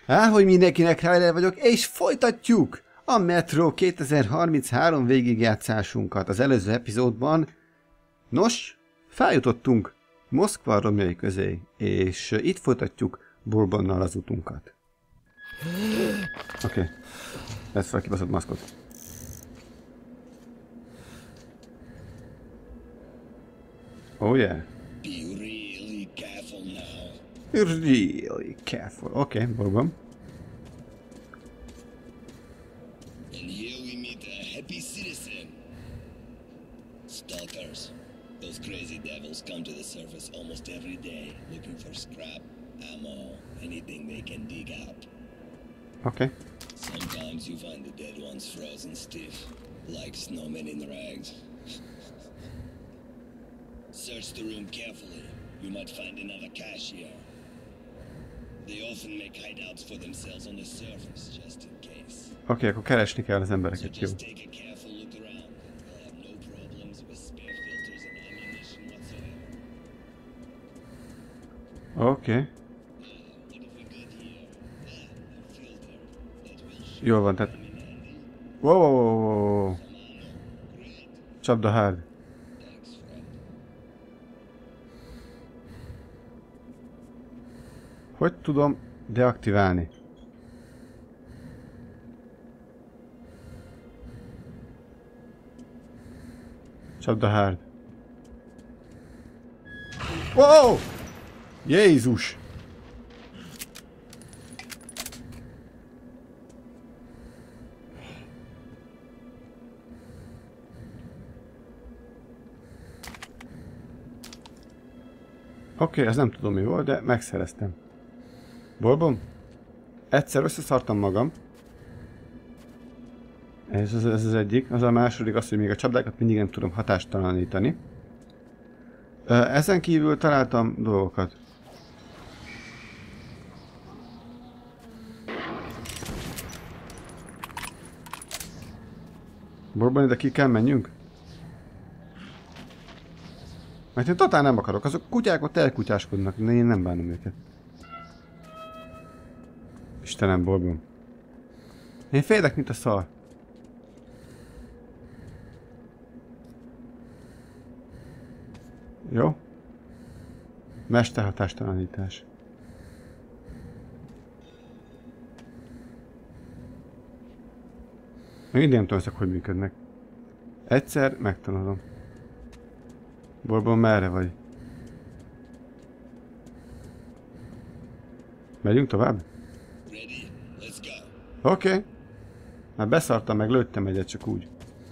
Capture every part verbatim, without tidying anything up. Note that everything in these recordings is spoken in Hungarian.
Áhogy mindenkinek, Ryder vagyok, és folytatjuk a Metro kétezer-harminchárom végigjátszásunkat az előző epizódban. Nos, feljutottunk Moszkva romjai közé, és itt folytatjuk Bourbonnal az utunkat. Oké, okay. Lesz fel a kibaszott maszkot. Oh yeah. Be really careful now. Really careful. Oké, okay, Bourbon. And here we meet a happy citizen. Stalkers. Those crazy devils come to the surface almost every day, looking for scrap, ammo, anything they can dig up. Okay. Sometimes you find the dead ones frozen stiff, like snowmen in rags. Search the room carefully. You might find another cache here. They often make hideouts for themselves on the surface, just in case. Oké, okay, akkor keresni kell az So embereket, jó. just take a careful look around. You'll have no problems with spare filters and ammunition whatsoever. Oké. Okay. Uh, what have we got here? Ah, a filter. That will show Jól van, tehát... them in handy. Wow, wow, wow, wow. Some ammo. Great. Csapda hard. Thanks, friend. Hogy tudom deaktiválni? Csapda hard. Wow! Jézus! Oké, okay, ez nem tudom mi volt, de megszereztem. Bourbon? Egyszer összeszartam magam. Ez az, ez az egyik. Az a második az, hogy még a csapdákat mindig nem tudom hatástalanítani. Ezen kívül találtam dolgokat. Bourbon, ide ki kell menjünk? Mert én totál nem akarok. Azok kutyák ott elkutyáskodnak, de én nem bánom őket. Istenem, Bourbon. Én félek, mint a szar. Jó? Mesterhatástalanítás. Még mindig nem tudom, ezek hogy működnek. Egyszer megtanulom. Bourbon, merre vagy? Megyünk tovább? Ready? Let's go. Oké. Okay. Már beszartam, meg lőttem egyet csak úgy.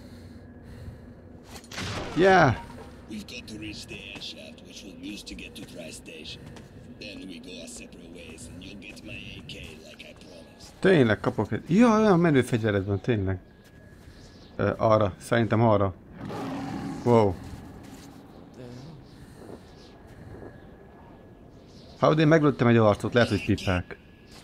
Yeah! We've got to reach the air shaft, which we'll use to get to Tri-Station. Then we go our separate ways, and you'll get my A K like I promised. Tényleg kapok egy... Ja, olyan menő fegyvered van, tényleg. Ö, arra, szerintem arra. Wow. Ha én meglőttem egy arcot, lehet, hogy pipák.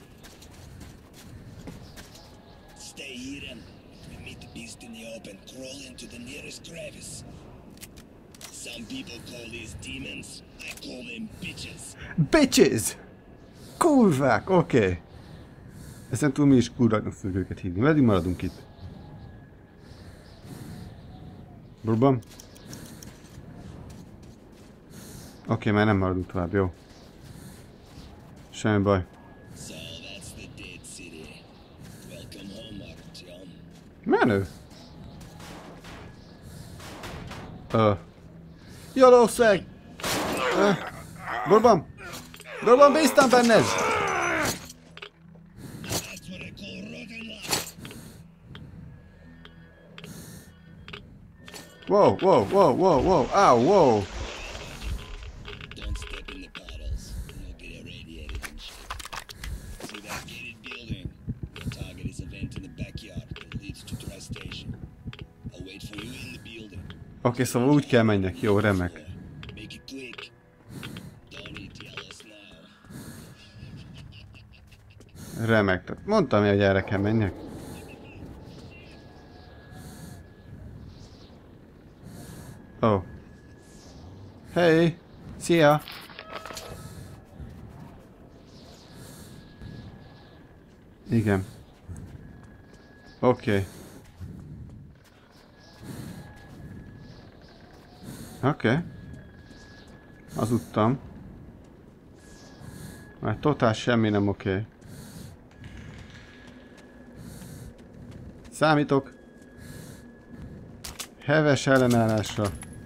Stay here, and if we meet the beast in the open, crawl into the nearest crevice. Some people call these demons. I call them bitches. Bitches! Kurvák, oké. Okay. Ezen túl mi is kurváknak fogjuk őket hívni. Meddig maradunk itt? Bourbon? Oké, okay, már nem maradunk tovább, jó. Semmi baj. So that's the dead city. Welcome home, Artyom. Menő? Ö. Jalószeg! Uh. Bourbon! Bourbon, bíztam benned! That's what I call rotten luck. Wow, wow, wow, wow, wow, ow, wow! Don't step in the puddles. You'll get irradiated and shit. See that gated building? The target is a vent in the backyard that leads to Tri-Station. I'll wait for you in the building. Oké, okay, szóval úgy kell menjek. Jó, remek. Make it quick. Don't eat yellow snow. Remek. Tehát mondtam, hogy erre kell menjek. Oh. Hey! Szia! Igen. Oké. Okay. Oké. Okay. Hazudtam. Mert totál semmi nem oké. Okay. Számítok. Heves ellenállásra.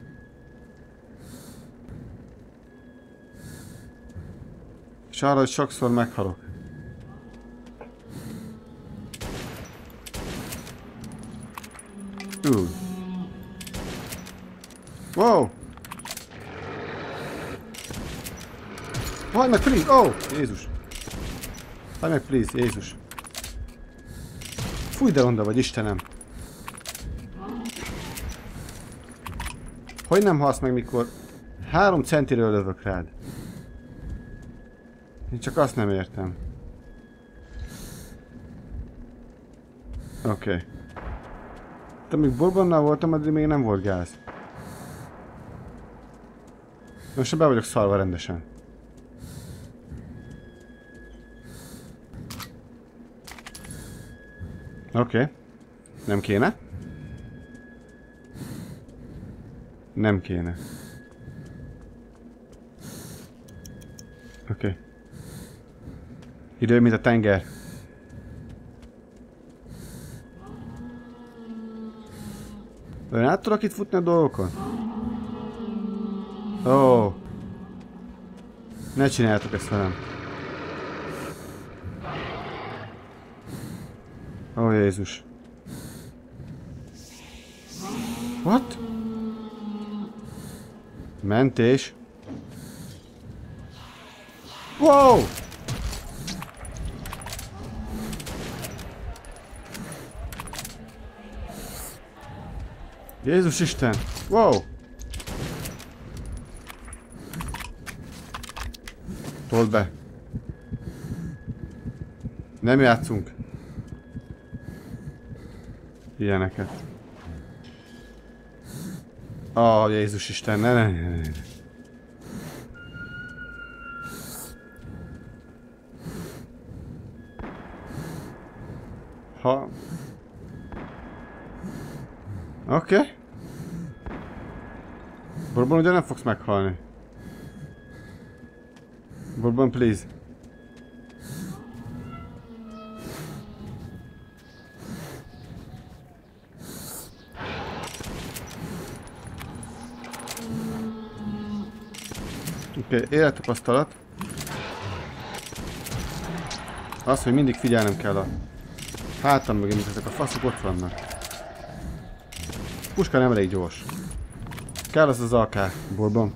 És arra, hogy sokszor meghalok. Ú. Wow! Hagyd meg, please! Oh! Jézus! Hagyd meg, please, Jézus! Fúj, de ronda vagy, Istenem! Hogy nem halsz meg, mikor három centiről lövök rád? Én csak azt nem értem. Oké. Okay. De amíg Bourbonnal voltam, addig még nem volt gáz. Most be vagyok szalva rendesen. Oké. Okay. Nem kéne. Nem kéne. Oké. Okay. Idő, mint a tenger. Ön át tudok itt futni a dolgokon? Ó. Oh. Ne csináljátok ezt velem. Ó, oh, Jézus. What? Mentés. Wow! Jézus Isten! Wow! Told be! Nem játszunk! Ilyeneket. Ó, oh, Jézus Isten, ne, ne, ne, ne. Ha... Oké. Okay. Bourbon, ugye nem fogsz meghalni. Bourbon, please. Oké, okay, élettapasztalat. Az, hogy mindig figyelnem kell a hátam mögé, mint ezek a faszok ott vannak. Puska nem elég gyors. Kell az az á ká, Bourbon.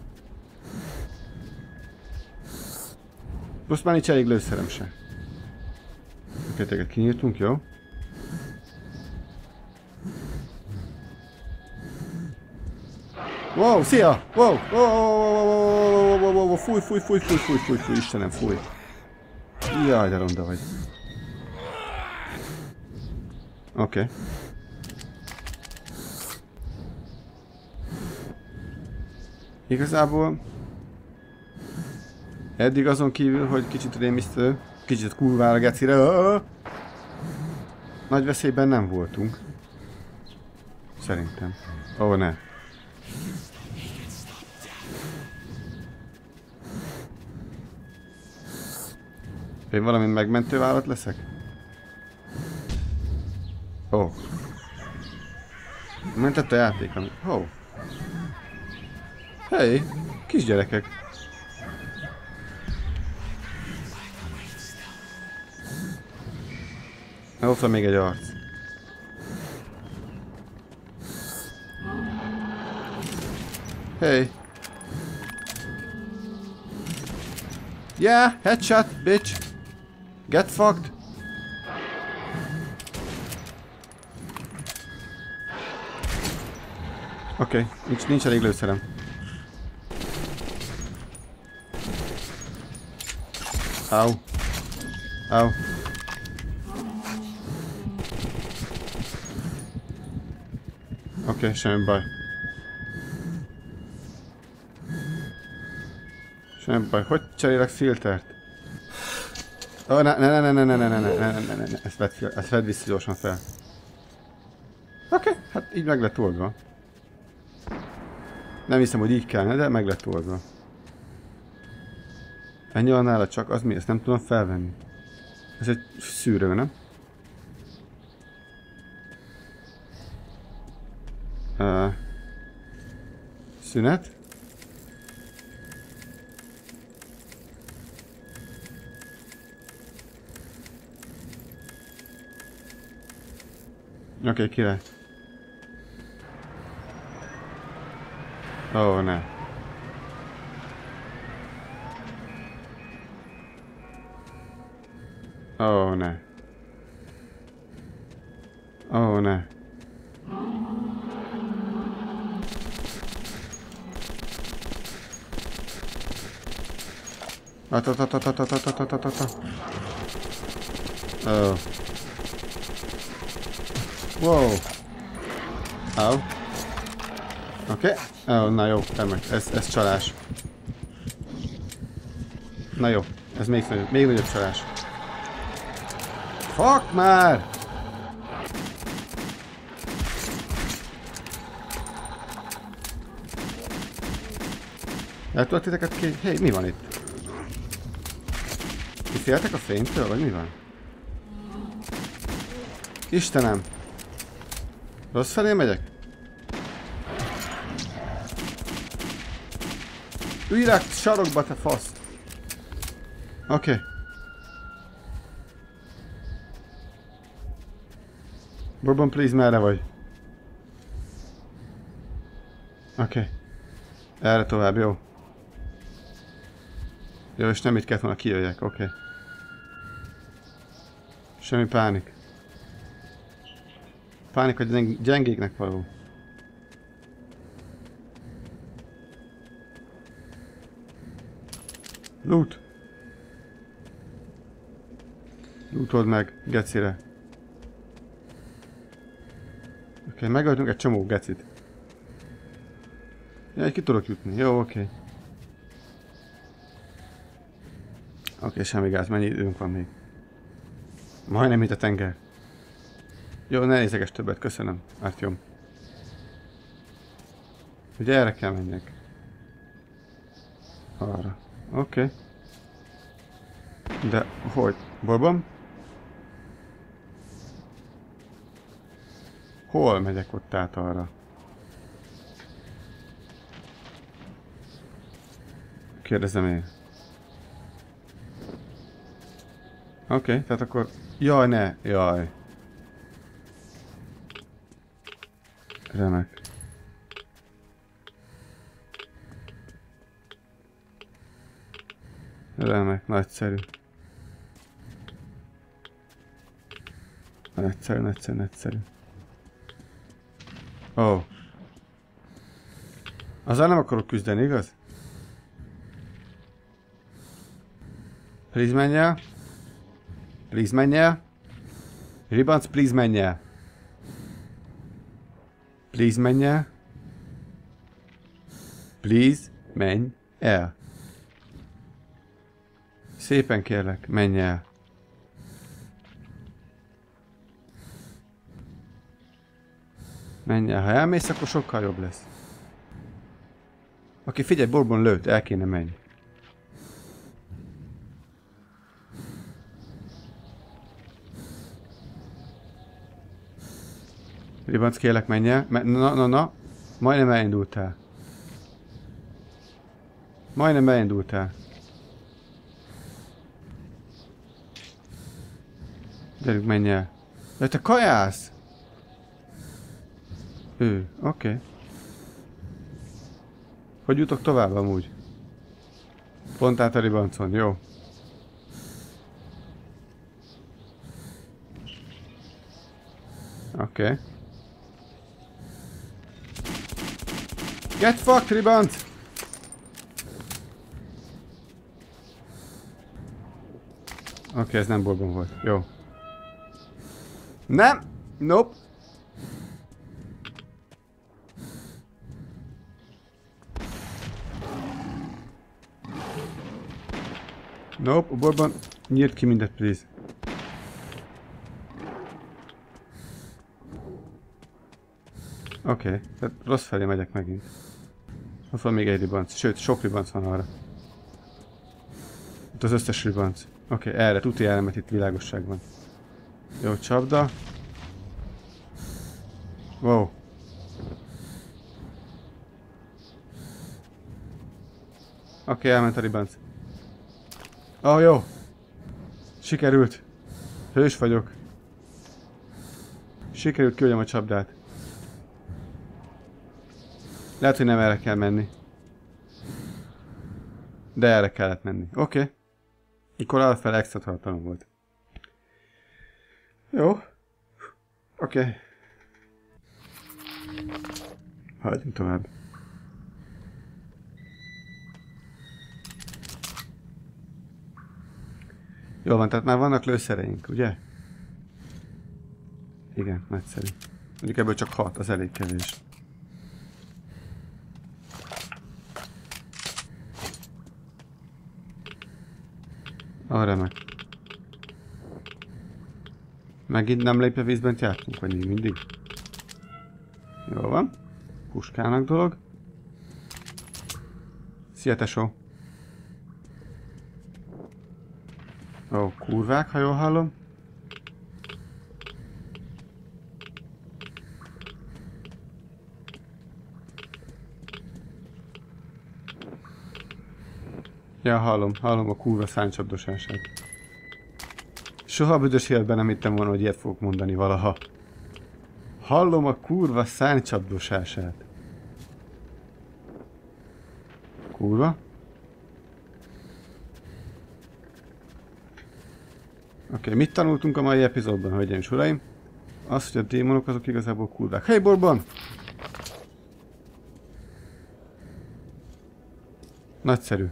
Plusz már nincs elég lőszerem se. Oké, téged kinyírtunk, jó? Wow, szia! Wow! Wow! Fúj, fúj, fúj, fúj, fúj, fúj, fúj, Istenem, fúj. Jaj, de ronda vagy. Oké. Okay. Igazából eddig azon kívül, hogy kicsit rémisztő, kicsit kurvára gecire, nagy veszélyben nem voltunk. Szerintem. Ó, oh, ne. Én valami megmentő vállat leszek? Ó. Oh. Mentett a játék, ami... Ó. Oh. Hey, kisgyerekek. Ott van még egy arc. Hey. Yeah, headshot, bitch. Get fucked. Oké, okay, nincs, nincs elég lőszerem. Au. Au. Oké, okay, semmi baj. Semmi baj. Hogy cserélek filtert? Ó, ne, ne, ne, ne, ne, ne, ne, ne, ne, ne, ne, ne, ezt vedd, fel, ezt vedd vissza gyorsan fel. Oké, okay, hát így meg lett oldva. Nem hiszem, hogy így kellene, de meg lett oldva. Ennyi van nála csak, az mi? Ezt nem tudom felvenni. Ez egy szűrő, nem? Uh, szünet. Oké, okay, király. Ó, oh, ne. Ó, oh, ne. Ó, oh, ne. Atatatatatatatatatatata. Oh. Wow. Au. Oké. Okay. Oh, na jó, remek. Ez, ez csalás. Na jó, ez még nagyobb, még nagyobb csalás. Fuck már! El tudod titeket ki? Hé, mi van itt? Ti féltek a fénytől, vagy mi van? Istenem! Rossz felé megyek? Ülj rá sarokba, te fasz! Oké. Okay. Bourbon, please, merre vagy? Oké. Okay. Erre tovább, jó. Jó, és nem itt kellett volna kijöjjek, oké. Okay. Semmi pánik. Pánik a gyeng gyengéknek való. Loot! Lootold meg, gecire. Oké, okay, megöltünk egy csomó gecit. Jaj, ki tudok jutni, jó, oké. Okay. Oké, okay, semmi gáz, mennyi időnk van még? Majdnem itt a tenger. Jó, ne nézeges többet, köszönöm, Artyom. Ugye erre kell menjek. Arra. Oké. Okay. De hogy? Bourbon? Hol megyek ott át arra? Kérdezem én. Oké, okay, tehát akkor... Jaj, ne! Jaj! Remek. Remek, nagyszerű. Nagyszerű, nagyszerű, nagyszerű. Ó. Oh. Azzal nem akarok küzdeni, igaz? Please menj el. Please menj el. Ribanc, please menj el. Please menj el. Please menj el. Szépen kérlek, menj el. Menj el, ha elmész, akkor sokkal jobb lesz. Aki figyelj, Bourbon lőtt, el kéne menj. Ribanc, kérlek, menj el. Na, na, na. Majdnem elindultál. Majdnem elindultál. Gyerünk, menj el. De te kajász! Ő, oké. Okay. Hogy jutok tovább amúgy? Pont át a ribancon, jó. Oké. Okay. Get fucked, ribanc! Oké, okay, ez nem Bourbon volt. Jó. Nem! Nope! Nope, a Bourbon Nyírd ki mindet, please. Oké, okay. Tehát rossz felé megyek megint. Ott van még egy ribanc, sőt, sok ribanc van arra. Itt az összes ribanc. Oké, okay, erre, tuti erre, mert itt világosság van. Jó, csapda. Wow. Oké, okay, elment a ribanc. Ó, oh, jó. Sikerült. Hős vagyok. Sikerült küldjem a csapdát. Lehet, hogy nem erre kell menni. De erre kellett menni. Oké. Okay. Akkor alapfel extra tartalom volt. Jó. Oké. Okay. Hagyjunk tovább. Jó van, tehát már vannak lőszereink, ugye? Igen, nagyszerű. Mondjuk ebből csak hat, az elég kevés. Ah, remek. Megint nem lépve vízben jártunk, vagy még mindig? Jó van. Puskának dolog. Szia, tesó. Ó, kurvák, ha jól hallom. Ja, hallom, hallom a kurva szárnycsapdosását. Soha büdös életben nem hittem volna, hogy ilyet fogok mondani valaha. Hallom a kurva szárnycsapdosását. Kurva. Oké, okay, mit tanultunk a mai epizódban, hölgyeim és uraim? Az, hogy a démonok azok igazából kurvák. Hey, Bourbon! Nagyszerű.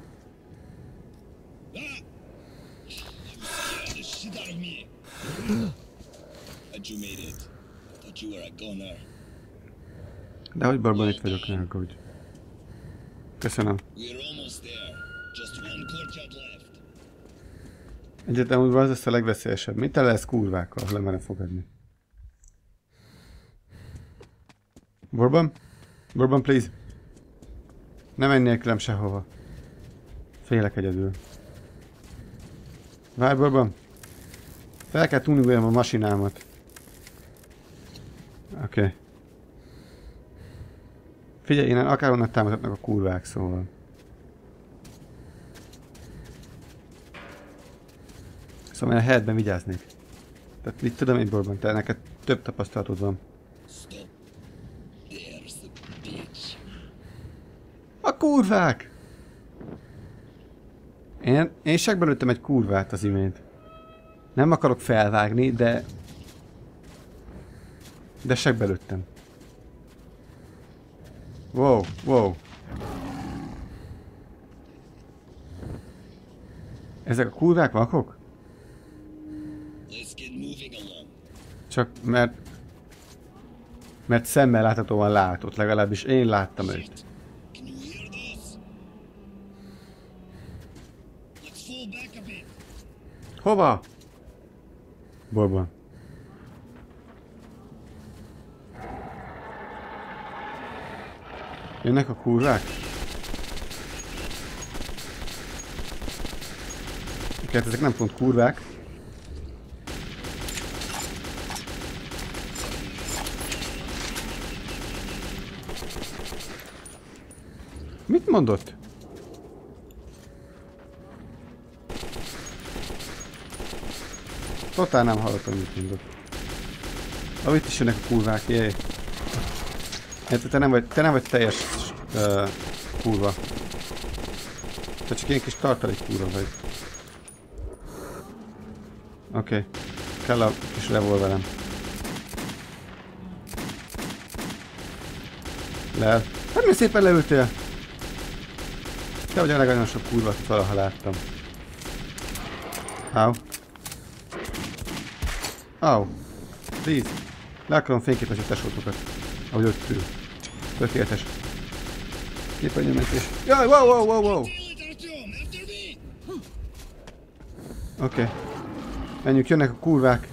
De hogy Bourbon, itt vagyok, ne aggódj. Köszönöm. Egyetemúgyban az lesz a legveszélyesebb. Mit el lesz kurvákkal, ha lemerem fogadni? Bourbon? Bourbon, please. Ne menj nélkülem sehova. Félek egyedül. Várj, Bourbon. Fel kell tuningoljam a masinámat. Oké. Okay. Figyelj, innen akárhonnan támadhatnak a kurvák, szóval. Szóval én a helyetben vigyáznék. Tehát mit tudom én, Bourbon, te neked több tapasztalatod van. A kurvák! Én, én segbe lőttem egy kurvát az imént. Nem akarok felvágni, de... De segbe lőttem. Wow, wow. Ezek a kurvák vakok? Csak mert... Mert szemmel láthatóan látott, legalábbis én láttam őt. Hova? Bourbon. Jönnek a kurvák? Hát ezek nem pont kurvák. Mit mondott? Totál nem hallottam, mit mondott. Ah, itt is jönnek a kurvák, jéj. Hát te nem vagy, te nem vagy teljes uh, kurva. Te csak ilyen kis tartalék kurva vagy. Oké. Okay. Kell a kis revolverem. Leel. Hát mi szépen leültél? Te vagy a legnagyobb kurva, akit valaha láttam. Áu. Áu. Please. Le akarom fényképezni a tesótokat. Ahogy ott ül. Tökéletes. Képernyőmentés. Jaj, wow, wow, wow, wow. Oké. Okay. Menjünk, jönnek a kurvák.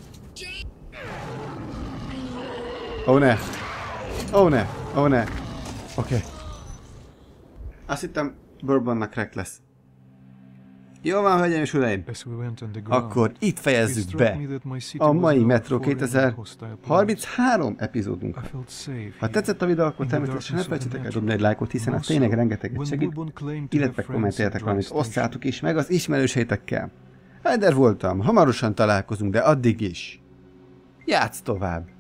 Ó oh, ne! Ó oh, ne! Ó oh, ne! Oké. Okay. Azt hittem Bourbonnak crack lesz. Jó van, hölgyeim és uraim! Akkor itt fejezzük be a mai Metro kétezer-harminchárom epizódunkat. Ha tetszett a videó, akkor természetesen ne felejtsétek el dobni egy lájkot, hiszen az tényleg rengeteget segít, illetve kommenteljetek valamit, osszátok is meg az ismerőseitekkel. Heider voltam, hamarosan találkozunk, de addig is játsz tovább!